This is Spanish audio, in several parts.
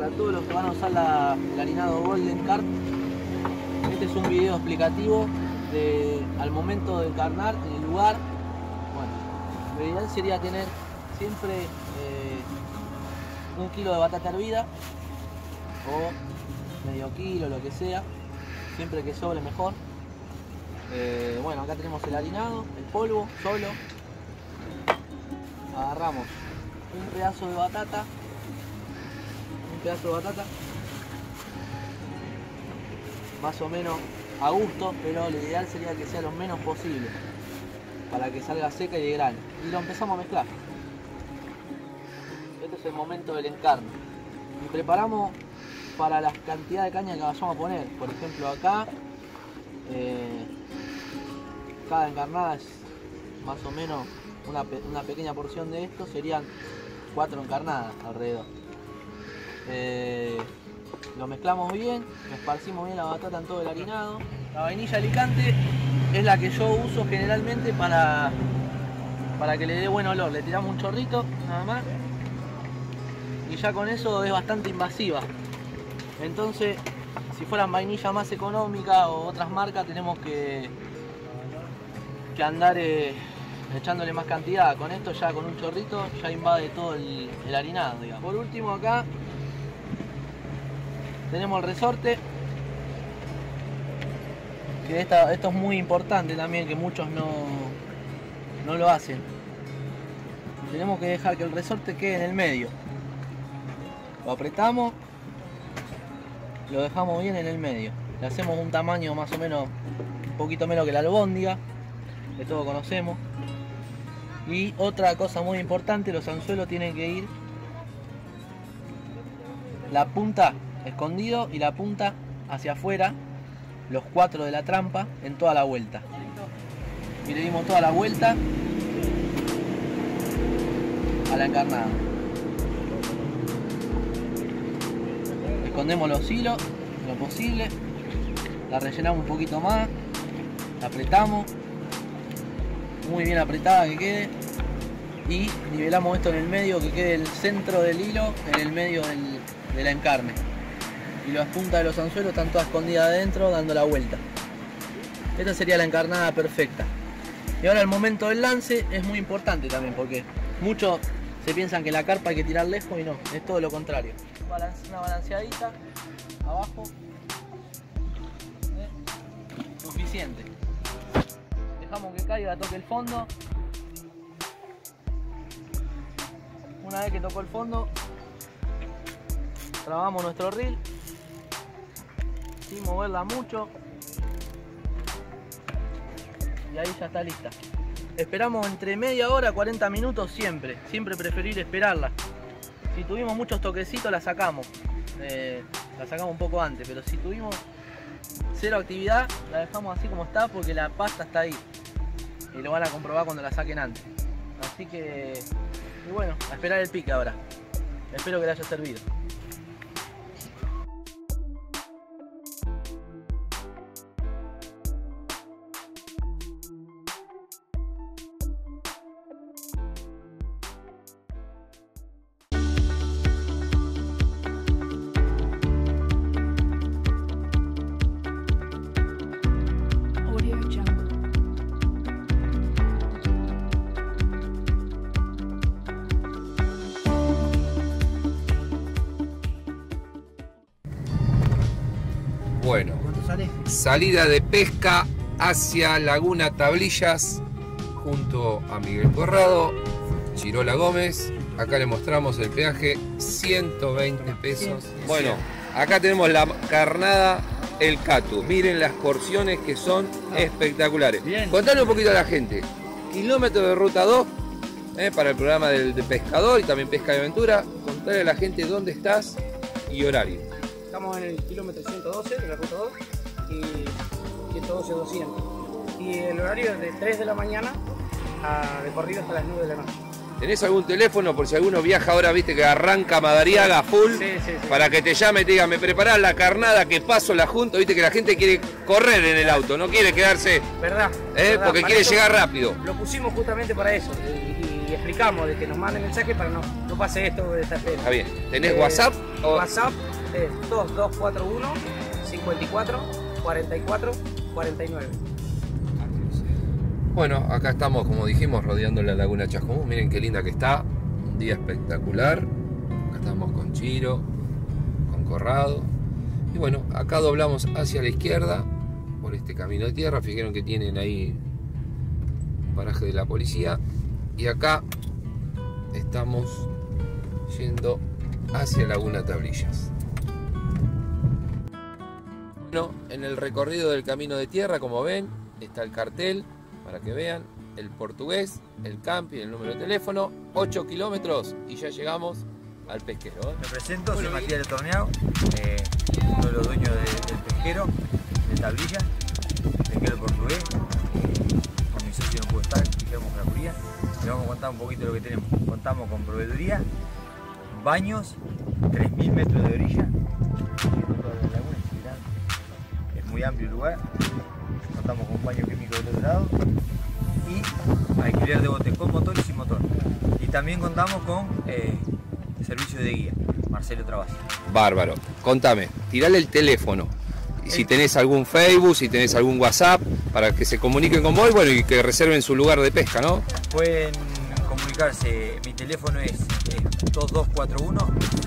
para todos los que van a usar el harinado Golden Carp, este es un video explicativo al momento de encarnar en el lugar. Bueno, lo ideal sería tener siempre 1 kilo de batata hervida o medio kilo, lo que sea, siempre que sobre mejor. Bueno, acá tenemos el harinado, el polvo solo. Agarramos un pedazo de batata, más o menos a gusto, pero lo ideal sería que sea lo menos posible para que salga seca y de grano, y lo empezamos a mezclar. Este es el momento del encarne y preparamos para la cantidad de caña que vayamos a poner. Por ejemplo, acá cada encarnada es más o menos una pequeña porción de esto, serían 4 encarnadas alrededor. Lo mezclamos bien, esparcimos bien la batata en todo el harinado. La vainilla Alicante es la que yo uso generalmente para que le dé buen olor. Le tiramos un chorrito nada más y ya con eso es bastante invasiva. Entonces, si fueran vainilla más económica o otras marcas, tenemos que andar echándole más cantidad. Con esto ya con un chorrito ya invade todo el harinado, digamos. Por último, acá tenemos el resorte, que esto es muy importante también, que muchos no lo hacen. Tenemos que dejar que el resorte quede en el medio. Lo apretamos, lo dejamos bien en el medio. Le hacemos un tamaño más o menos un poquito menos que la albóndiga, que todos conocemos. Y otra cosa muy importante, los anzuelos tienen que ir la punta escondido y la punta hacia afuera, los 4 de la trampa, en toda la vuelta. Y le dimos toda la vuelta a la encarnada. Escondemos los hilos lo posible, la rellenamos un poquito más, la apretamos muy bien apretada que quede, y nivelamos esto en el medio, que quede el centro del hilo en el medio de la encarne, y las puntas de los anzuelos están todas escondidas adentro dando la vuelta. Esta sería la encarnada perfecta. Y ahora el momento del lance es muy importante también, porque muchos se piensan que la carpa hay que tirar lejos y no, es todo lo contrario. Una balanceadita abajo, suficiente. Dejamos que caiga, toque el fondo. Una vez que tocó el fondo, trabamos nuestro reel sin moverla mucho y ahí ya está lista. Esperamos entre media hora, 40 minutos siempre preferir esperarla. Si tuvimos muchos toquecitos la sacamos un poco antes, pero si tuvimos cero actividad la dejamos así como está, porque la pasta está ahí y lo van a comprobar cuando la saquen antes. Así que, y bueno, a esperar el pique ahora. Espero que le haya servido. Bueno, salida de pesca hacia Laguna Tablillas junto a Miguel Corrado, Chirola Gómez. Acá le mostramos el peaje, 120 pesos. Bueno, acá tenemos la carnada El Catu. Miren las porciones que son espectaculares. Contale un poquito a la gente. Kilómetro de ruta 2 para el programa de pescador y también pesca de aventura. Contale a la gente dónde estás y horario. Estamos en el kilómetro 112 de la ruta 2 y 112-200. Y el horario es de 3 de la mañana de corrido hasta las 9 de la noche. ¿Tenés algún teléfono por si alguno viaja ahora, viste que arranca Madariaga full? Sí. Para que te llame y te diga, me preparás la carnada que paso la junto, viste que la gente quiere correr en el auto, no quiere quedarse. ¿Verdad? Porque quiere llegar rápido. Lo pusimos justamente para eso y explicamos de que nos manden mensaje para no pase esto de esta pena. Está bien. ¿Tenés WhatsApp? WhatsApp es 2241 54 44 49. Bueno, acá estamos, como dijimos, rodeando la laguna Chascomús. Miren qué linda que está. Un día espectacular. Acá estamos con Chiro, con Corrado. Y bueno, acá doblamos hacia la izquierda por este camino de tierra. Fijaron que tienen ahí un paraje de la policía. Y acá estamos yendo hacia Laguna Tablillas. Bueno, en el recorrido del camino de tierra, como ven, está el cartel para que vean el Portugués, el camping, el número de teléfono, 8 kilómetros y ya llegamos al pesquero. Me presento, soy Matías de Torneado, uno de los dueños del pesquero de Tablilla, pesquero portugués. Con mi socio no puedo estar, quedamos con la curía. Les vamos a contar un poquito de lo que tenemos. Contamos con proveeduría, baños, 3000 metros de orilla, toda la laguna es muy amplio el lugar. Contamos con un baño químico del otro lado y alquiler de botes con motor y sin motor. Y también contamos con servicio de guía, Marcelo Travassi. Bárbaro. Contame, tirale el teléfono. Si tenés algún Facebook, si tenés algún WhatsApp, para que se comuniquen con vos, bueno, y que reserven su lugar de pesca, ¿no? Pueden comunicarse, mi teléfono es 2241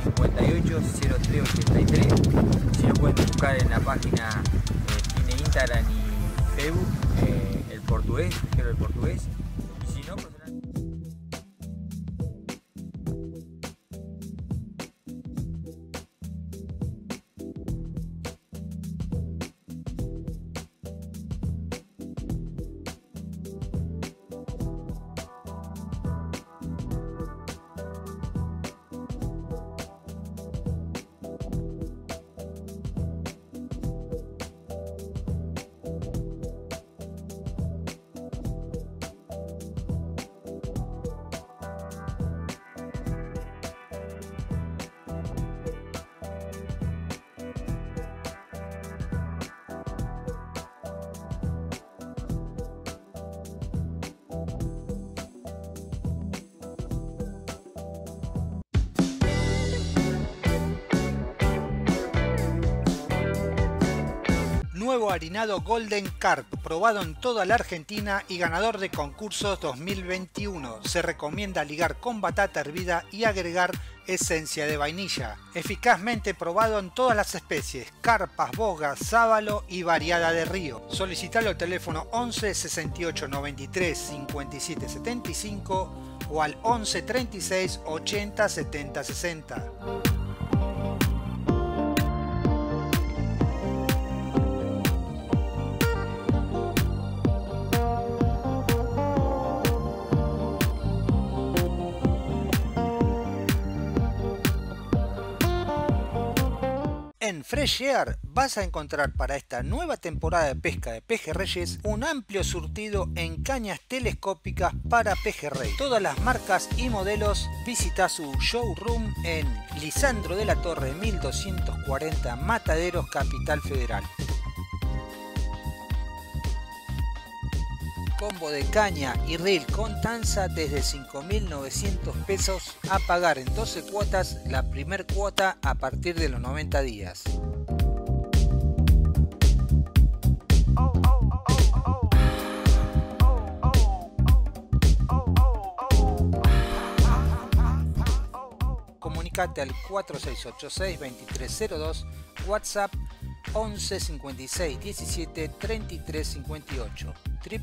580383. Si lo pueden buscar en la página, tiene Instagram y Facebook, el portugués, pesquero del portugués. Y si no, pues... Nuevo harinado Golden Carp, probado en toda la Argentina y ganador de concursos 2021. Se recomienda ligar con batata hervida y agregar esencia de vainilla. Eficazmente probado en todas las especies, carpas, bogas, sábalo y variada de río. Solicitalo al teléfono 11 68 93 57 75 o al 11 36 80 70 60. En Fresh Air vas a encontrar para esta nueva temporada de pesca de pejerreyes un amplio surtido en cañas telescópicas para pejerrey. Todas las marcas y modelos. Visita su showroom en Lisandro de la Torre 1240 Mataderos, Capital Federal. Combo de caña y reel con tanza desde 5.900 pesos a pagar en 12 cuotas, la primer cuota a partir de los 90 días. Comunicate al 4686-2302, WhatsApp 11 56 17 33 58,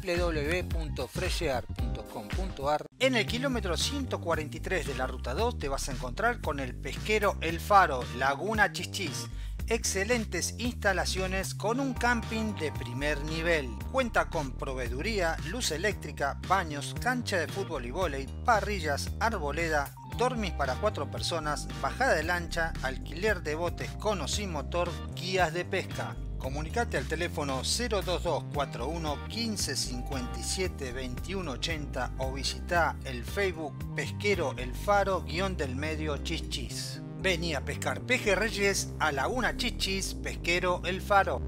www.freshear.com.ar. En el kilómetro 143 de la ruta 2 te vas a encontrar con el pesquero El Faro, Laguna Chichis. Excelentes instalaciones con un camping de primer nivel. Cuenta con proveeduría, luz eléctrica, baños, cancha de fútbol y vóley, parrillas, arboleda, dormis para 4 personas, bajada de lancha, alquiler de botes con o sin motor, guías de pesca. Comunicate al teléfono 02241 15 57 21 80 o visita el Facebook Pesquero El Faro _ Medio Chichis. Vení a pescar pejerreyes a Laguna Chichis, Pesquero El Faro.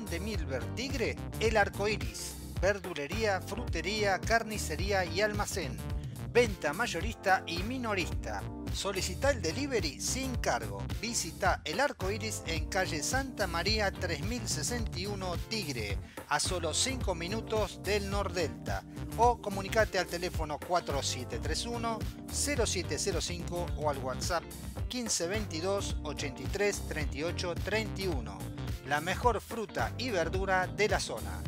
de Milver Tigre, El Arco Iris. Verdulería, frutería, carnicería y almacén. Venta mayorista y minorista. Solicita el delivery sin cargo. Visita El Arco Iris en calle Santa María 3061 Tigre, a solo 5 minutos del Nordelta. O comunicate al teléfono 4731-0705 o al WhatsApp 1522 83 38 31. La mejor fruta y verdura de la zona.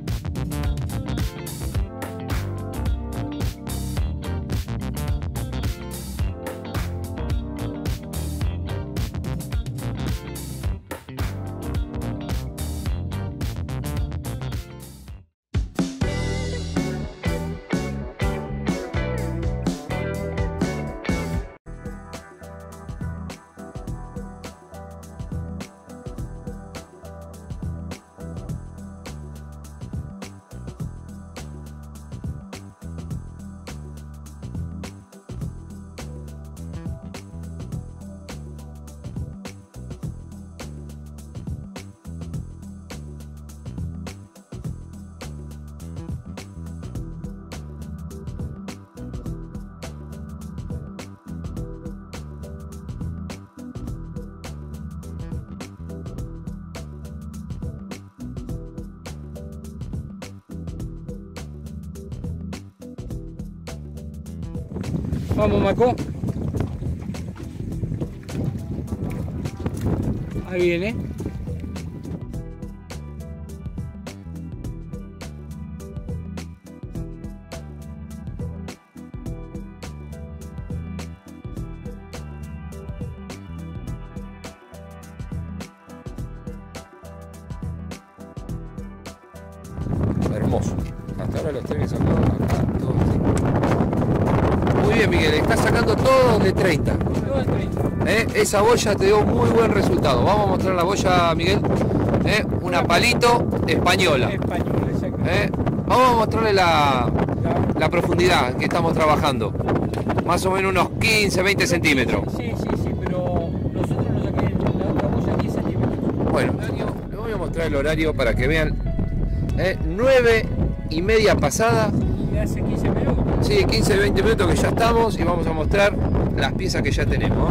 Vamos, Maco. Ahí viene. Hermoso. Hasta ahora los trenes son acá, todos así. Muy bien, Miguel, estás sacando todo de 30. Todo de 30. Esa boya te dio muy buen resultado. Vamos a mostrar la boya, Miguel. Una palito española. Española, exacto. Vamos a mostrarle la profundidad que estamos trabajando. Más o menos unos 15, 20 centímetros. Sí, pero nosotros nos saqué la boya 10 centímetros. Bueno, les voy a mostrar el horario para que vean. 9:30 pasada. Y hace 15 minutos. Sí, 15, 20 minutos que ya estamos y vamos a mostrar las piezas que ya tenemos.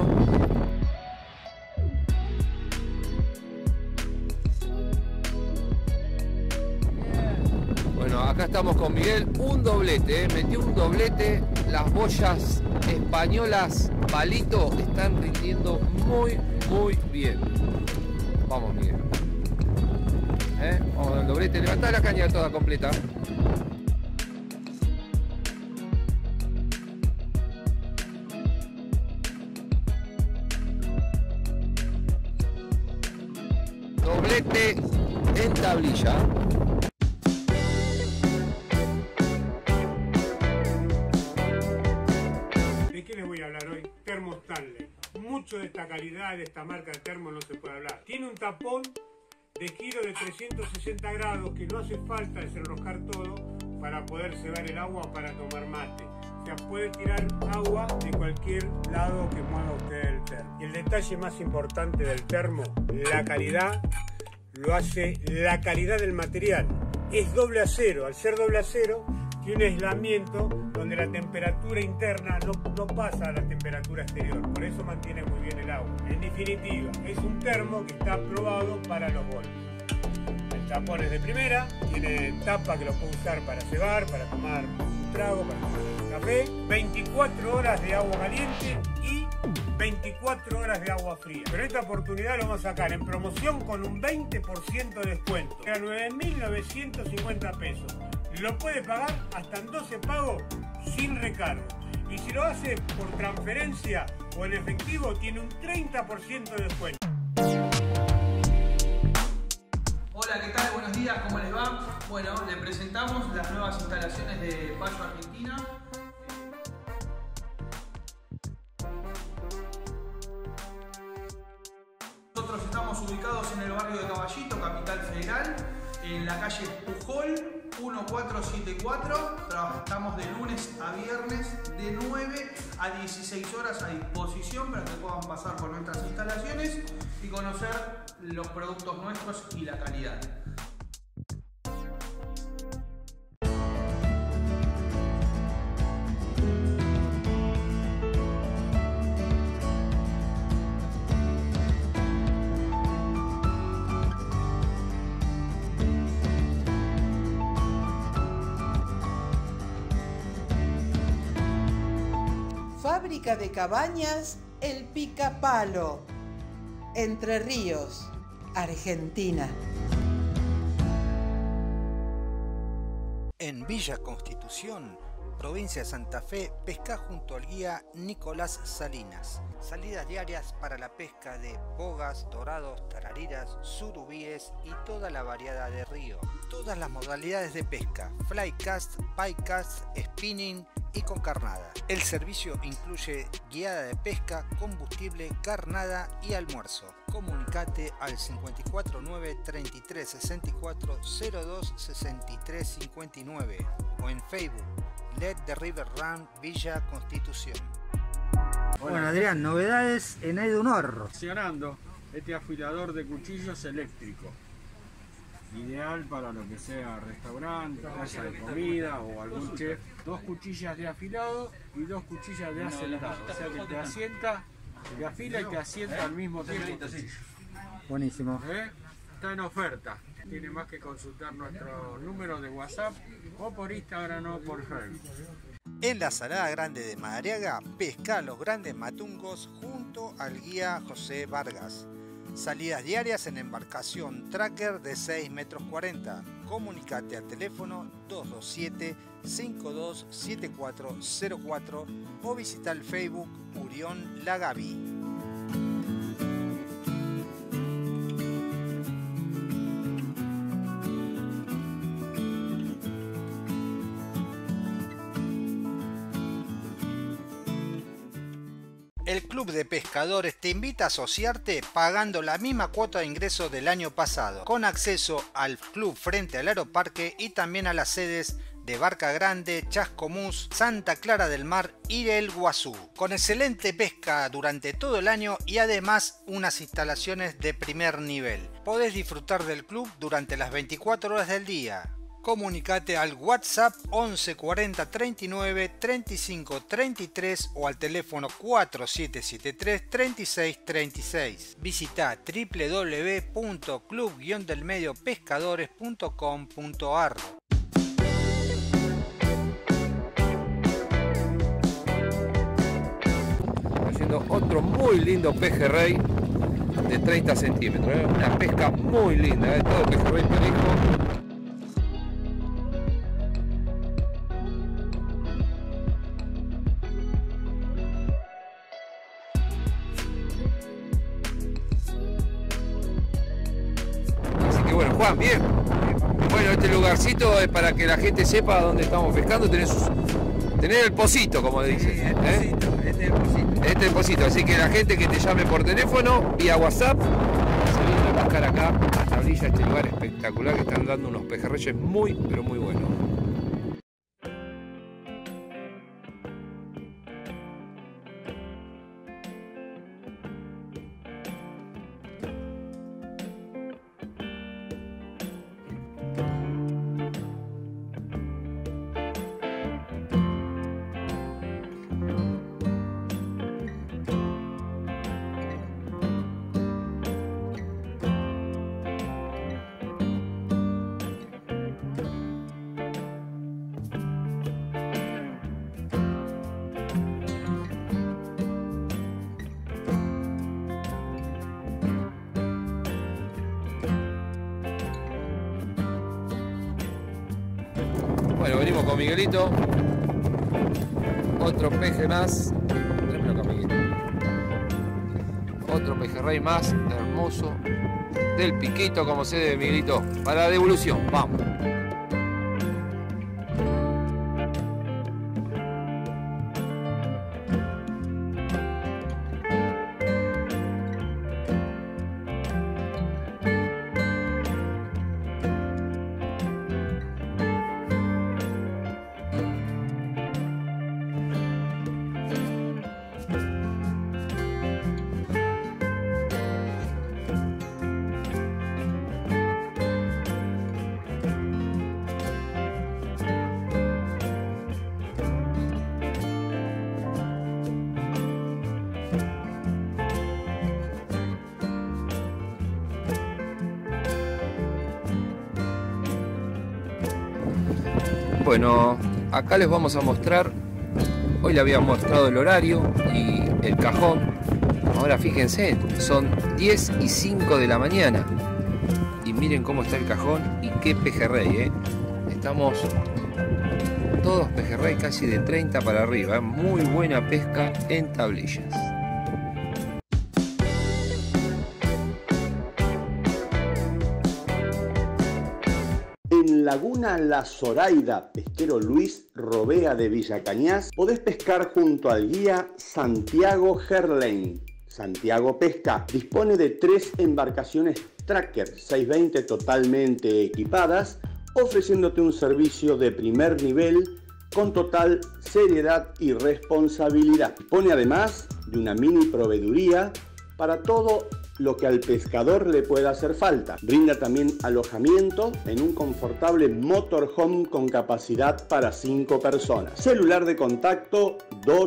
Bueno, acá estamos con Miguel, un doblete, metió un doblete, las boyas españolas palito están rindiendo muy bien. Vamos, Miguel. Vamos al doblete, levantá la caña toda completa. Doblete en tablilla. ¿De qué les voy a hablar hoy? Termo Stanley. Mucho de esta calidad, de esta marca de termo no se puede hablar. Tiene un tapón de giro de 360 grados que no hace falta desenroscar todo para poder cebar el agua para tomar mate. O sea, puede tirar agua de cualquier lado que mueva usted el termo. Y el detalle más importante del termo, la calidad, lo hace la calidad del material. Es doble acero. Al ser doble acero, tiene un aislamiento donde la temperatura interna no pasa a la temperatura exterior. Por eso mantiene muy bien el agua. En definitiva, es un termo que está aprobado para los golpes. El tapón es de primera, tiene tapa que lo puede usar para cebar, para tomar un trago, para tomar un café. 24 horas de agua caliente y 24 horas de agua fría. Pero esta oportunidad lo vamos a sacar en promoción con un 20% de descuento. Era 9.950 pesos. Lo puede pagar hasta en 12 pagos sin recargo. Y si lo hace por transferencia o en efectivo, tiene un 30% de descuento. Hola, ¿qué tal? Buenos días, ¿cómo les va? Bueno, les presentamos las nuevas instalaciones de Payo Argentina. Nosotros estamos ubicados en el barrio de Caballito, Capital Federal, en la calle Pujol 1474. Trabajamos de lunes a viernes de 9 a 16 horas a disposición para que puedan pasar por nuestras instalaciones y conocer los productos nuestros y la calidad. Fábrica de cabañas El Picapalo, Entre Ríos, Argentina. En Villa Constitución, provincia de Santa Fe, pesca junto al guía Nicolás Salinas. Salidas diarias para la pesca de bogas, dorados, tarariras, surubíes y toda la variedad de río. Todas las modalidades de pesca, flycast, piecast, spinning y con carnada. El servicio incluye guiada de pesca, combustible, carnada y almuerzo. Comunicate al 549 33 64 02 63 59 o en Facebook Let the River Run Villa Constitución. Bueno, Adrián, novedades en Edunor. Funcionando este afilador de cuchillos eléctrico, ideal para lo que sea restaurante, casa de comida o algún chef. 2 cuchillas de afilado y 2 cuchillas de asentado, o sea que te asienta, te afila y te asienta al mismo tiempo. Buenísimo. Está en oferta. Tiene más que consultar nuestro número de WhatsApp o por Instagram o por Facebook. En la Salada Grande de Madariaga, pesca los grandes matungos junto al guía José Vargas. Salidas diarias en embarcación tracker de 6,40 metros. Comunicate al teléfono 227-527404 o visita el Facebook Urión La Gaby. El Club de Pescadores te invita a asociarte pagando la misma cuota de ingreso del año pasado, con acceso al club frente al Aeroparque y también a las sedes de Barca Grande, Chascomús, Santa Clara del Mar y El Guazú, con excelente pesca durante todo el año y además unas instalaciones de primer nivel. Podés disfrutar del club durante las 24 horas del día. Comunicate al WhatsApp 11 40 39 35 33 o al teléfono 4773 36 36. Visita www.club-delmediopescadores.com.ar. Haciendo otro muy lindo pejerrey de 30 centímetros. Una pesca muy linda, todo pejerrey parejo. Bueno, Juan, bien. Bueno, este lugarcito es para que la gente sepa dónde estamos pescando. Tenés el pocito, como dicen. Este es el pocito. Así que la gente que te llame por teléfono, vía WhatsApp, se viene a pescar acá a Tablilla, este lugar espectacular que están dando unos pejerreyes muy, pero muy buenos. Bueno, venimos con Miguelito. Otro peje más. Tráemelo acá, Miguel. Otro pejerrey más, hermoso. Del piquito, como se debe, Miguelito. Para la devolución, vamos. Bueno, acá les vamos a mostrar. Hoy le había mostrado el horario y el cajón. Ahora fíjense, son 10 y 5 de la mañana. Y miren cómo está el cajón y qué pejerrey, Estamos todos pejerrey casi de 30 para arriba. Muy buena pesca en tablillas. En Laguna La Zoraida, pesquero Luis Robea de Villa Cañas, podés pescar junto al guía Santiago Gerlain. Santiago Pesca dispone de 3 embarcaciones Tracker 620 totalmente equipadas, ofreciéndote un servicio de primer nivel con total seriedad y responsabilidad. Dispone además de una mini proveeduría para todo lo que al pescador le pueda hacer falta. Brinda también alojamiento en un confortable motorhome con capacidad para 5 personas. Celular de contacto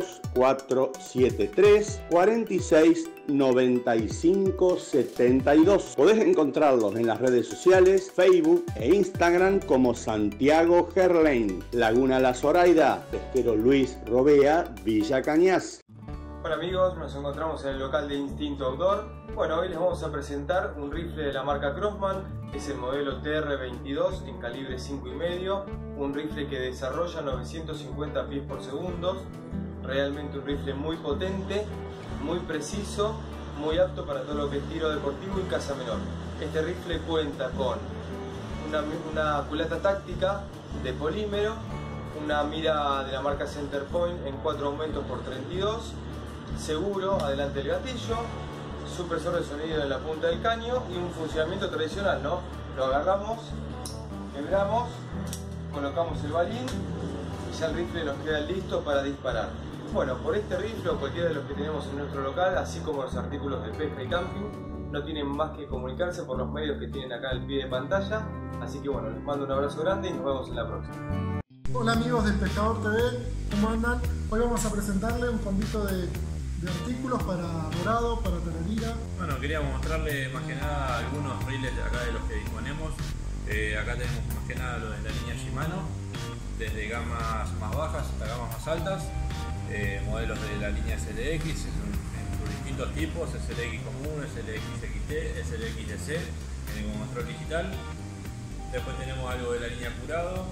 2473 46 95 72. Podés encontrarlos en las redes sociales, Facebook e Instagram como Santiago Gerlain. Laguna La Zoraida, pesquero Luis Robea, Villa Cañas. Hola amigos, nos encontramos en el local de Instinto Outdoor. Bueno, hoy les vamos a presentar un rifle de la marca Crosman. Es el modelo TR22 en calibre 5,5, un rifle que desarrolla 950 pies por segundo. Realmente un rifle muy potente, muy preciso, muy apto para todo lo que es tiro deportivo y caza menor. Este rifle cuenta con una culata táctica de polímero, una mira de la marca Centerpoint en 4 aumentos por 32, seguro adelante el gatillo, supresor de sonido en la punta del caño y un funcionamiento tradicional, ¿no? Lo agarramos, quebramos, colocamos el balín y ya el rifle nos queda listo para disparar. Bueno, por este rifle o cualquiera de los que tenemos en nuestro local, así como los artículos de pesca y camping, no tienen más que comunicarse por los medios que tienen acá al pie de pantalla. Así que bueno, les mando un abrazo grande y nos vemos en la próxima. Hola amigos del Pescador TV, ¿cómo andan? Hoy vamos a presentarle un combito de artículos para dorado, para tararira. Bueno, queríamos mostrarle más que nada algunos reels de acá de los que disponemos. Acá tenemos más que nada lo de la línea Shimano, desde gamas más bajas hasta gamas más altas. Modelos de la línea SLX en sus distintos tipos, SLX común, SLX XT, SLX DC, tiene como control digital. Después tenemos algo de la línea Curado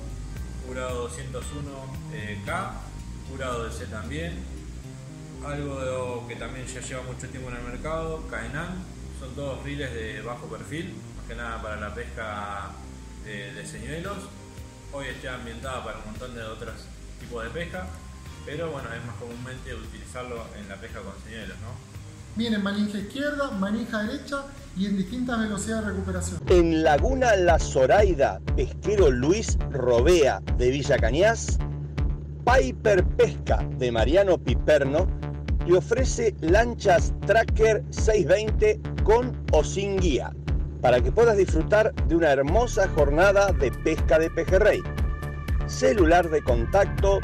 201K, Curado DC también. Algo que también ya lleva mucho tiempo en el mercado, Caenan. Son todos reels de bajo perfil, más que nada para la pesca de señuelos. Hoy está ambientada para un montón de otros tipos de pesca, pero bueno, es más comúnmente utilizarlo en la pesca con señuelos, ¿no? Viene manija izquierda, manija derecha y en distintas velocidades de recuperación. En Laguna La Zoraida, pesquero Luis Robea de Villa Cañas, Piper Pesca de Mariano Piperno y ofrece lanchas Tracker 620 con o sin guía, para que puedas disfrutar de una hermosa jornada de pesca de pejerrey. Celular de contacto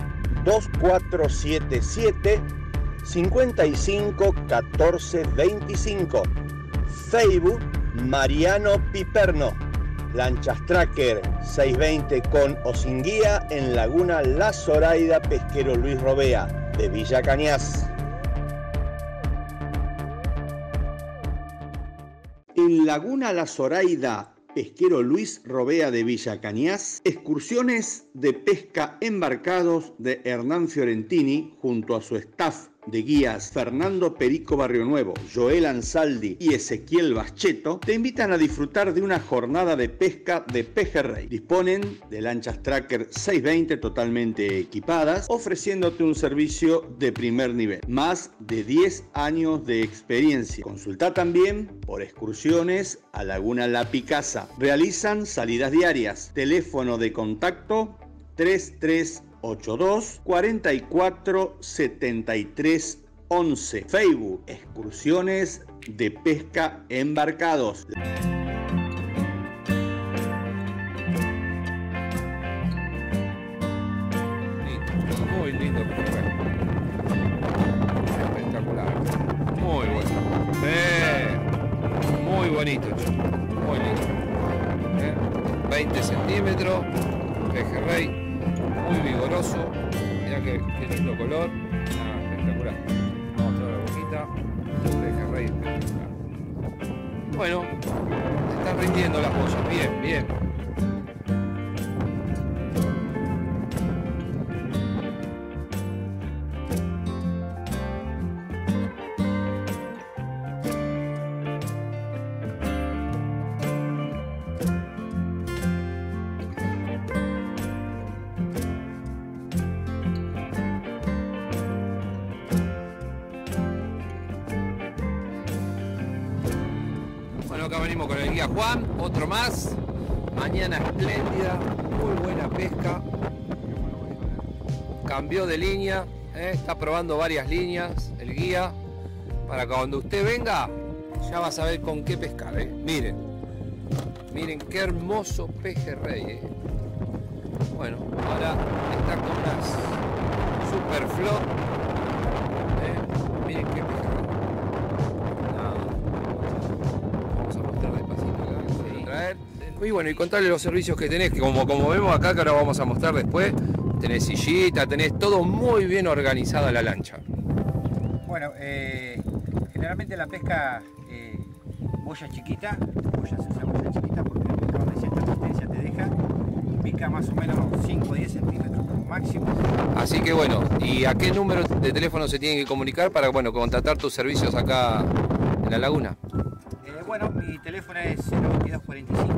2477 55 14 25. Facebook Mariano Piperno. Lanchas Tracker 620 con o sin guía en Laguna La Zoraida, pesquero Luis Robea de Villa Cañas. En Laguna La Zoraida, pesquero Luis Robea de Villa Cañas, excursiones de pesca embarcados de Hernán Fiorentini junto a su staff de guías Fernando Perico Barrio Nuevo, Joel Ansaldi y Ezequiel Bascheto te invitan a disfrutar de una jornada de pesca de pejerrey. Disponen de lanchas Tracker 620 totalmente equipadas, ofreciéndote un servicio de primer nivel. Más de 10 años de experiencia. Consulta también por excursiones a Laguna La Picasa. Realizan salidas diarias. Teléfono de contacto 3382 44 73 11. Facebook Excursiones de Pesca Embarcados. Muy lindo pejerrey. Espectacular. Muy bueno. Muy bonito. Muy lindo. 20 centímetros. Pejerrey muy vigoroso. Mirá qué lindo color. Ah, espectacular. Vamos a mostrar la boquita. Un pejerrey espectacular. Bueno, se están rindiendo las joyas. Bien, bien. Acá venimos con el guía Juan, otro más. Mañana espléndida, muy buena pesca. Cambió de línea, está probando varias líneas el guía. Para cuando usted venga, ya va a saber con qué pescar. Miren, miren qué hermoso pejerrey. Bueno, ahora está con unas super flot. Miren qué pejerrey. Y bueno, y contarle los servicios que tenés, que como vemos acá, que ahora vamos a mostrar después, tenés sillita, tenés todo muy bien organizada la lancha. Bueno, generalmente la pesca boya chiquita, boya chiquita porque el pescador de cierta resistencia te deja, pica más o menos 5 o 10 centímetros como máximo. Así que bueno, ¿y a qué número de teléfono se tienen que comunicar para contratar tus servicios acá en la laguna? Bueno, mi teléfono es 02245